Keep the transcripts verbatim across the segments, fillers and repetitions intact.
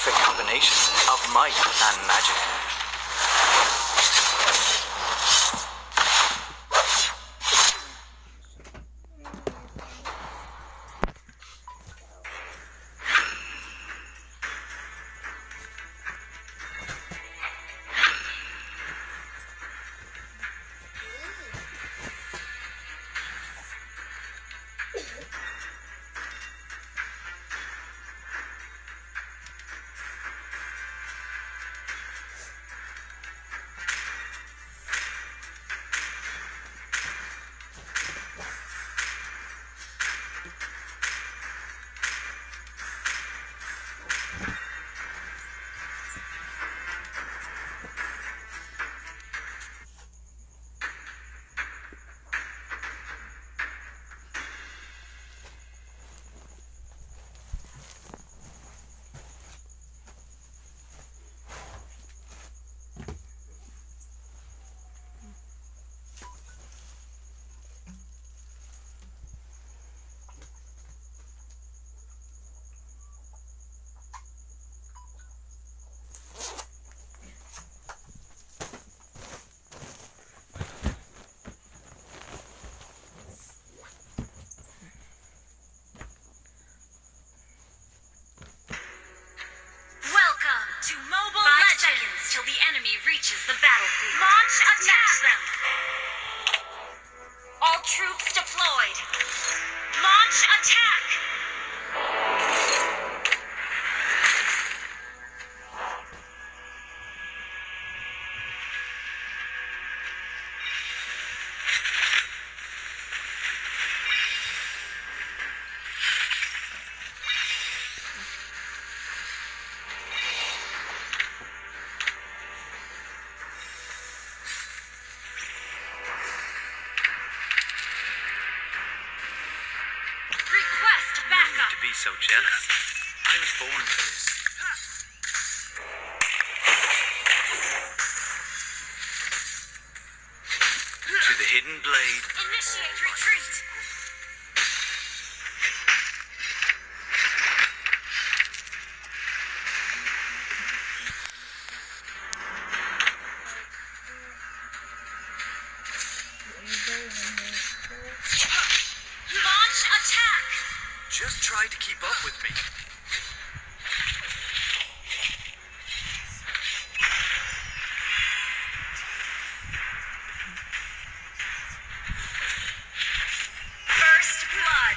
perfect combination of might and magic. To Mobile Five Legends seconds till the enemy reaches the battlefield. Launch attack them. All troops deployed. Launch attack. Be so jealous. I was born for this. To the hidden blade. Initiate retreat. Launch attack. Just try to keep up with me. First blood.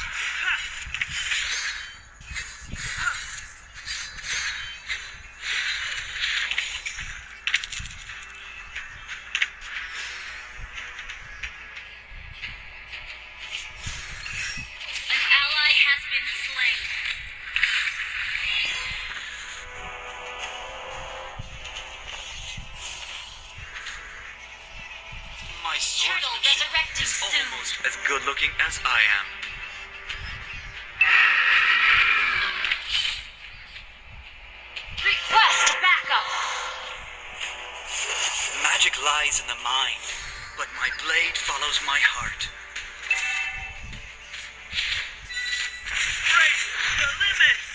My Turtle swordsmanship resurrecting is soon. almost as good looking as I am. Request backup. Magic lies in the mind, but my blade follows my heart. Break the limits!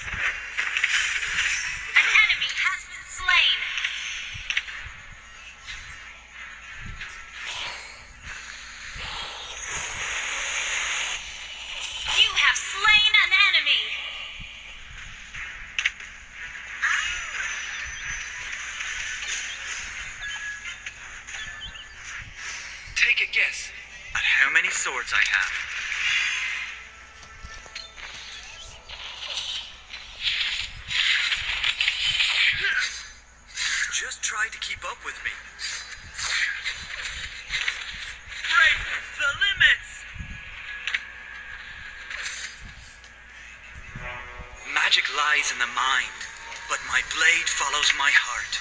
An enemy has been slain. You have slain an enemy. Take a guess at how many swords I have. Just try to keep up with me. Break the limits! Magic lies in the mind, but my blade follows my heart.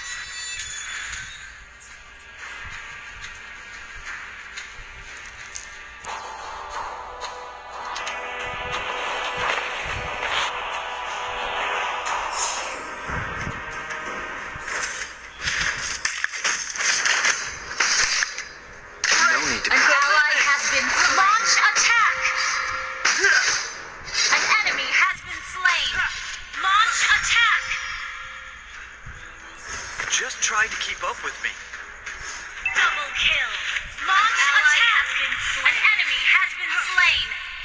with me. Double kill. Launch attack. An enemy has been slain.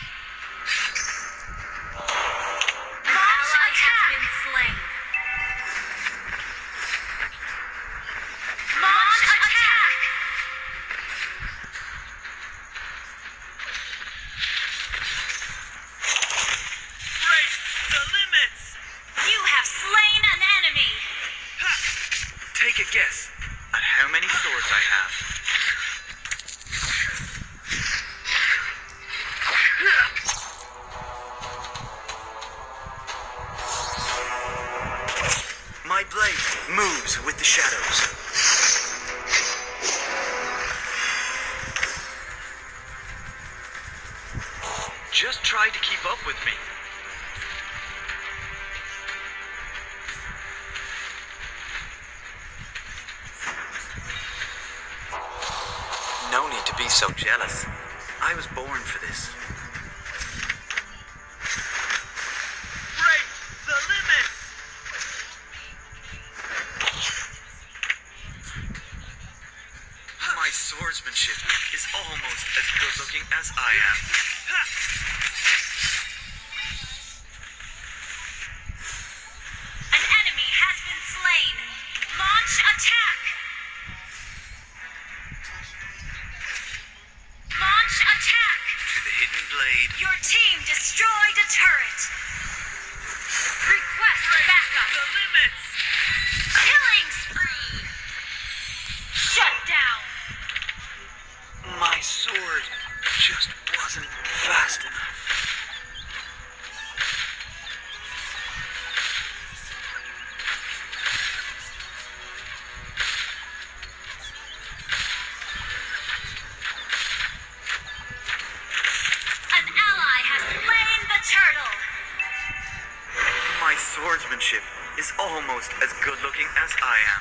Launch attack. Has been slain. Launch attack. Break the limits! You have slain an enemy. Ha! Take a guess at how many swords I have. My blade moves with the shadows. Just try to keep up with me. No need to be so jealous. I was born for this. Break the limits! My swordsmanship is almost as good looking as I am. Ha! An enemy has been slain. Launch attack. Launch attack. To the hidden blade. Your team destroyed a turret. Request backup. The limits! Killing spree. Shut down. My sword just wasn't fast enough. An ally has slain the turtle. My swordsmanship is almost as good looking as I am.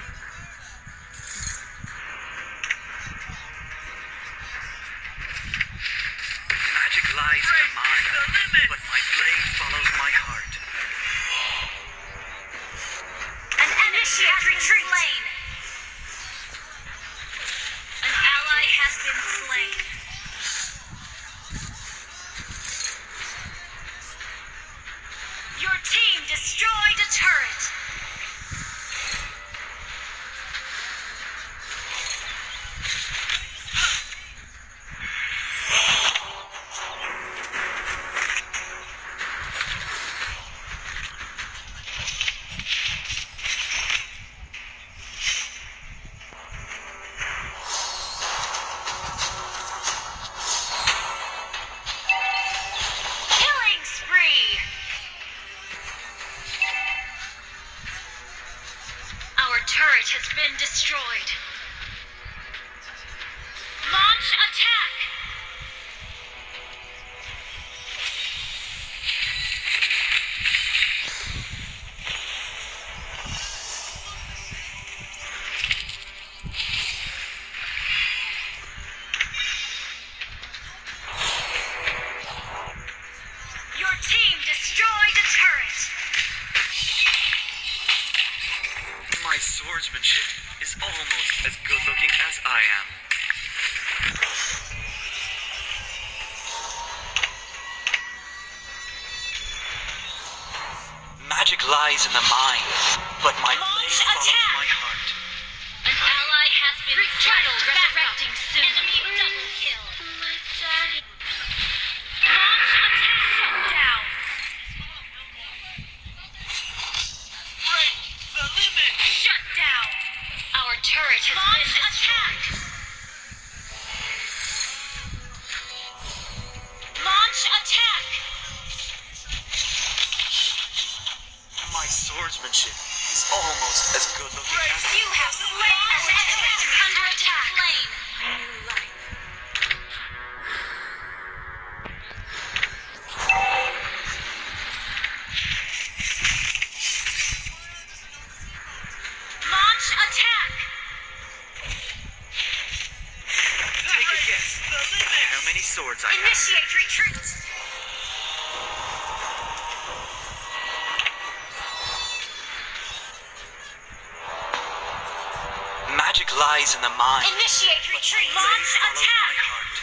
Magic lies in the mind, but my blade follows my heart. An enemy has been slain. An ally has been slain. Your team destroyed a turret. Killing spree. Our turret has been destroyed. Launch attack. Your team destroyed a turret. My swordsmanship is almost as good looking as I am. Magic lies in the mind, but my blade Launch follows attack. my heart. An ally has been settled, resurrecting soon. Enemy double kill. Launch attack. Shut down. Break the limit! Shut down. Our turret has Launch been destroyed. Launch attack. My swordsmanship is almost as good looking as You have slain an enemy under attack. Slain. Launch attack. Take a guess at how many swords I have. Initiate retreat. Magic lies in the mind. Initiate retreat. Blade Launch follows attack. my heart.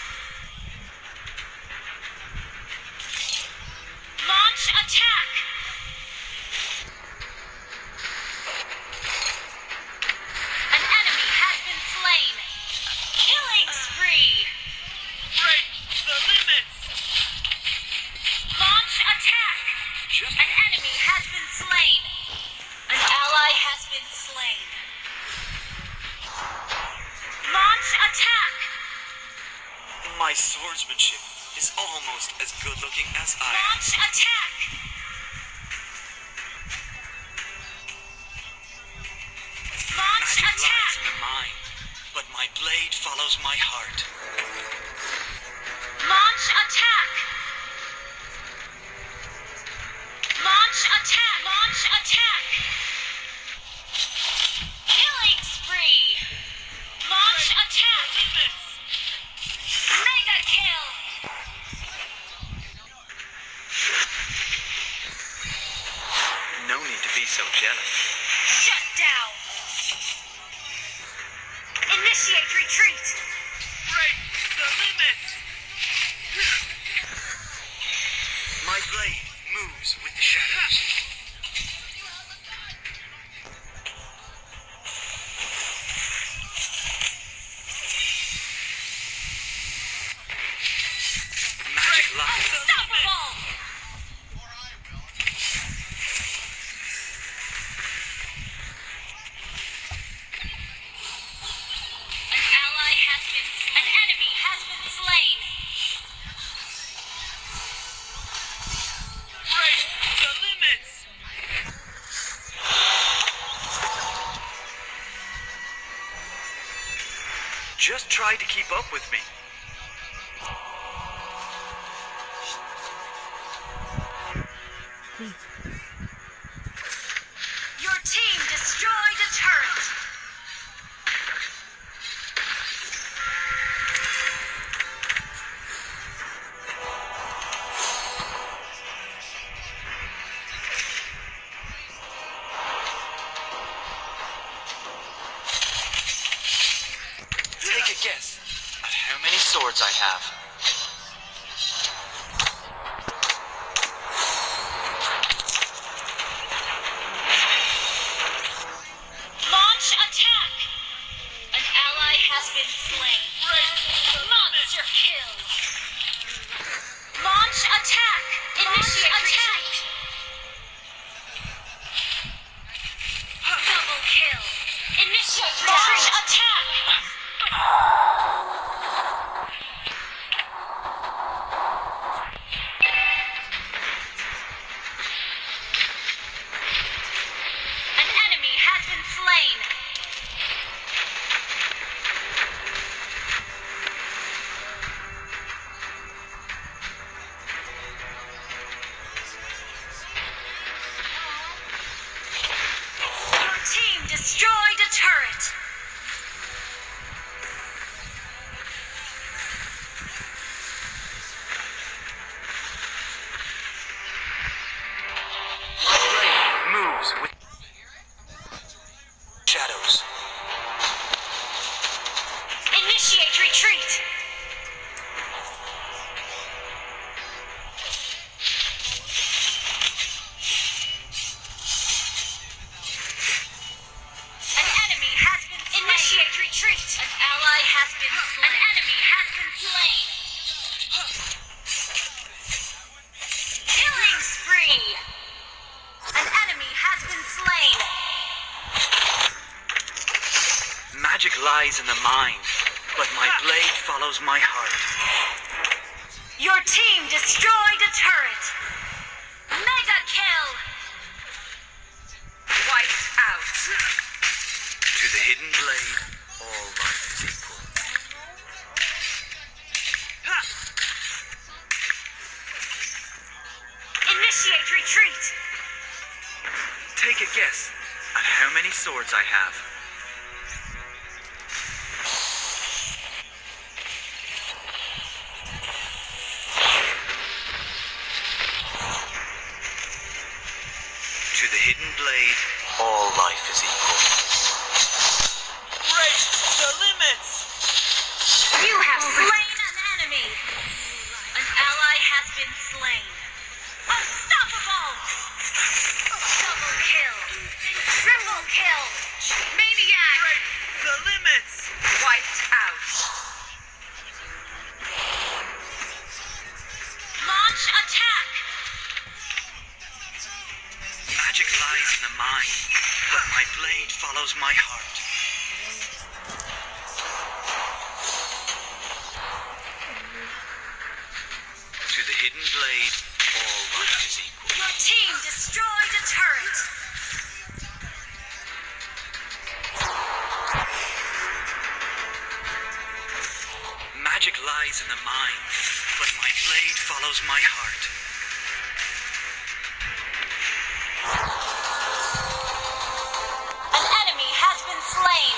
Launch attack. An enemy has been slain. Killing spree. Break the limits! Launch attack. Just An enemy has been slain. An ally has been slain. Launch attack. my swordsmanship is almost as good looking as I am. Launch attack. Launch Magic attack. lies in the mind, but my blade follows my heart. Launch attack. Launch attack. Launch attack. Killing spree. Launch attack. Mega kill. No need to be so jealous. Shut down. Initiate retreat. Break the limits! My blade moves with the shadows. Magic lies. Unstoppable. An ally has been slain. An enemy has been slain. Break the limits! Just try to keep up with me. Your team destroyed a turret. Take a guess at how many swords I have. Launch attack. An ally has been slain. Monster kill. Launch attack. Initiate attack. Double kill. Initiate retreat. Attack. An enemy has been slain. Your team destroyed a turret. My blade moves with shadows. Initiate retreat. An enemy has been slain. Initiate retreat. An ally has been slain. An enemy has been slain. Killing spree. An enemy has been slain. Magic lies in the mind, but my blade follows my heart. Your team destroyed a turret. Mega kill. Wiped out. To the hidden blade, all life is equal. Initiate retreat. Take a guess at how many swords I have. To the hidden blade, all life is equal. Break been slain. Unstoppable! Double kill. Triple kill. Maniac. Break the limits! Wiped out. Launch attack. Magic lies in the mind, but my blade follows my heart. To the hidden blade, all right is equal. Your team destroyed a turret. Magic lies in the mind, but my blade follows my heart. An enemy has been slain.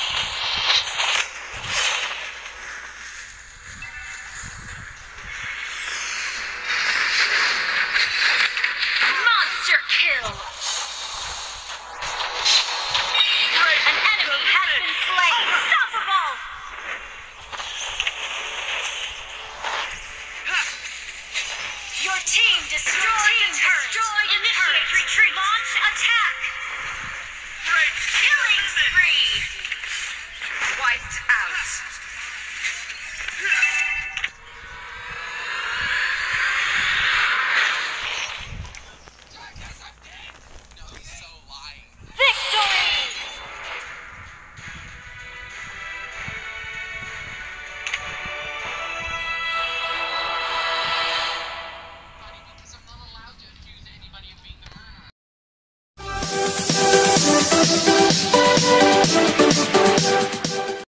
Monster kill. An enemy has been slain. Unstoppable. Your team destroyed a turret. Destroyed Initiate retreat. Launch attack. Break Killing the limits! spree. Wiped out.